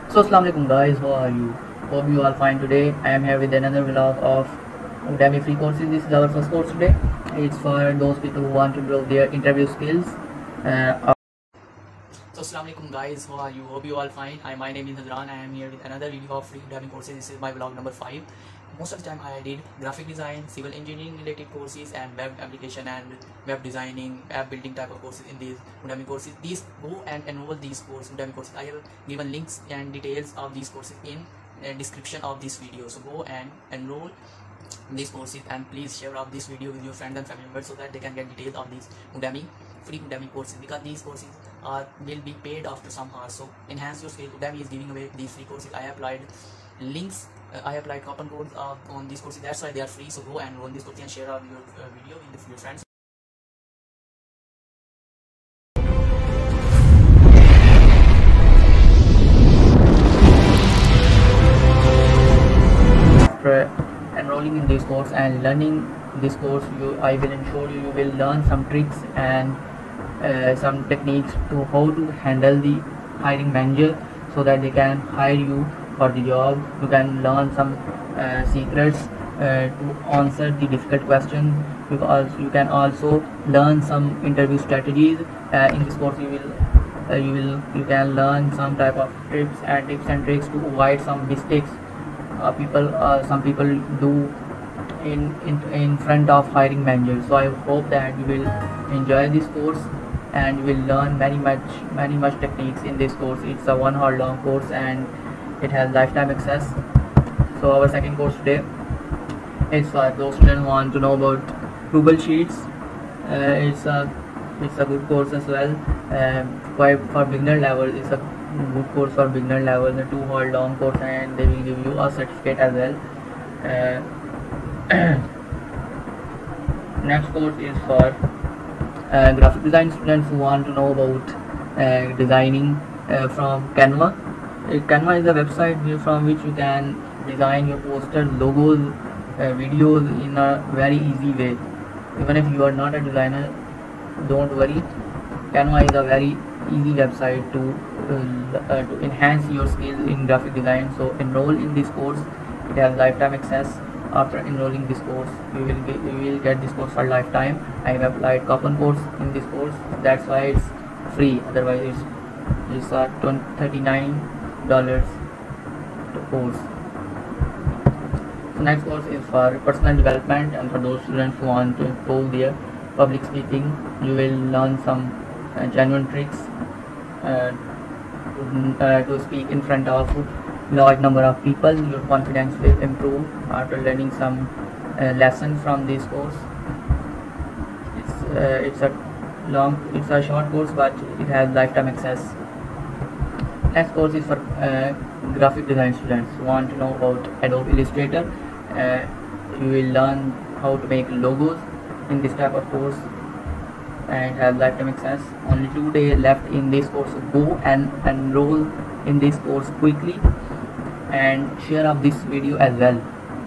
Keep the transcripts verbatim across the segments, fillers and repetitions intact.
So assalamualaikum guys, how are you? Hope you all fine today. I am here with another vlog of Udemy free courses. This is our first course today. It's for those people who want to improve their interview skills. Uh, so assalamualaikum guys, how are you? Hope you all fine. I my name is Hazran. I am here with another video of free Udemy courses. This is my vlog number five. Most of the time I did graphic design, civil engineering related courses, and web application and web designing, app building type of courses in these Udemy courses. These go and enroll these courses, Udemy courses. I have given links and details of these courses in the description of this video. So go and enroll these courses, and please share out this video with your friends and family members so that they can get details of these Udemy free Udemy courses, because these courses are will be paid after some hours. So enhance your skill. Udemy is giving away these free courses. I applied links. Uh, I applied coupon codes uh, on these courses. That's why they are free. So go and enroll this course and share out your uh, video with your friends. After enrolling in this course and learning this course, you I will ensure you, you will learn some tricks and uh, some techniques to how to handle the hiring manager so that they can hire you for the job. You can learn some uh, secrets uh, to answer the difficult questions. Because you can also learn some interview strategies. Uh, in this course you will uh, you will you can learn some type of tips and tips and tricks to avoid some mistakes uh, people uh, some people do in, in in front of hiring managers. So I hope that you will enjoy this course and you will learn many much many much techniques in this course. It's a one hour long course and it has lifetime access. So our second course today is for those students who want to know about Google Sheets. Uh, it's a it's a good course as well. Um, for, for beginner level, it's a good course for beginner level. The two hour long course, and they will give you a certificate as well. Uh, next course is for uh, graphic design students who want to know about uh, designing uh, from Canva. Uh, Canva is a website from which you can design your posters, logos, uh, videos in a very easy way. Even if you are not a designer, don't worry. Canva is a very easy website to uh, uh, to enhance your skills in graphic design. So enroll in this course. It has lifetime access. After enrolling this course, you will get you will get this course for lifetime. I have applied coupon codes in this course. That's why it's free. Otherwise, it's it's a thirty-nine dollars course. So next course is for personal development, and for those students who want to improve their public speaking. You will learn some uh, genuine tricks uh, to, uh, to speak in front of large number of people. Your confidence will improve after learning some uh, lessons from this course. It's uh, it's a long it's a short course, but it has lifetime access. Next course is for uh, graphic design students who want to know about Adobe Illustrator. Uh, you will learn how to make logos in this type of course, and have lifetime access. Only two days left in this course. Go and enroll in this course quickly and share up this video as well.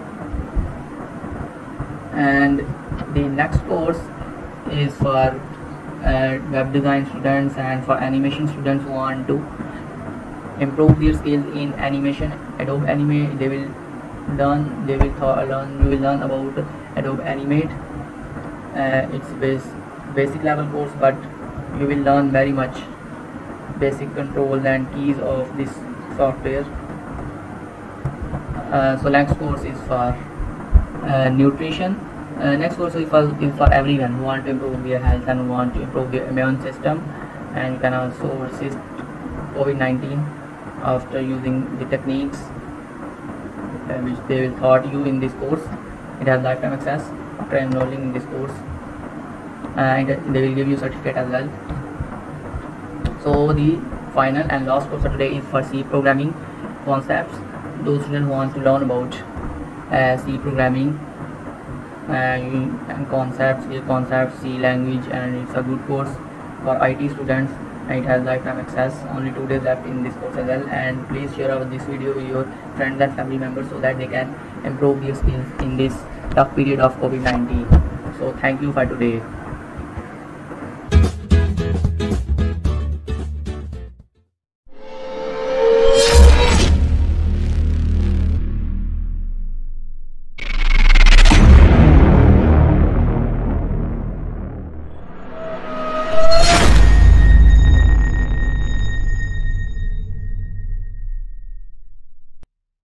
And the next course is for uh, web design students and for animation students who want to improve their skills in animation. Adobe Animate, they will learn they will learn you will learn about Adobe Animate. Uh, it's base, basic level course, but you will learn very much basic controls and keys of this software. Uh, so next course is for uh, nutrition. Uh, next course is for, is for everyone who want to improve their health and want to improve their immune system, and you can also resist COVID nineteen after using the techniques uh, which they will taught you in this course. It has lifetime access after enrolling in this course, and they will give you certificate as well. So the final and last course of today is for C programming concepts. Those students who want to learn about uh, C programming uh, and concepts, C concepts, C language, and it's a good course for I T students, and it has lifetime access. Only two days left in this course as well. And please share out this video with your friends and family members so that they can improve their skills in this tough period of COVID nineteen. So thank you for today.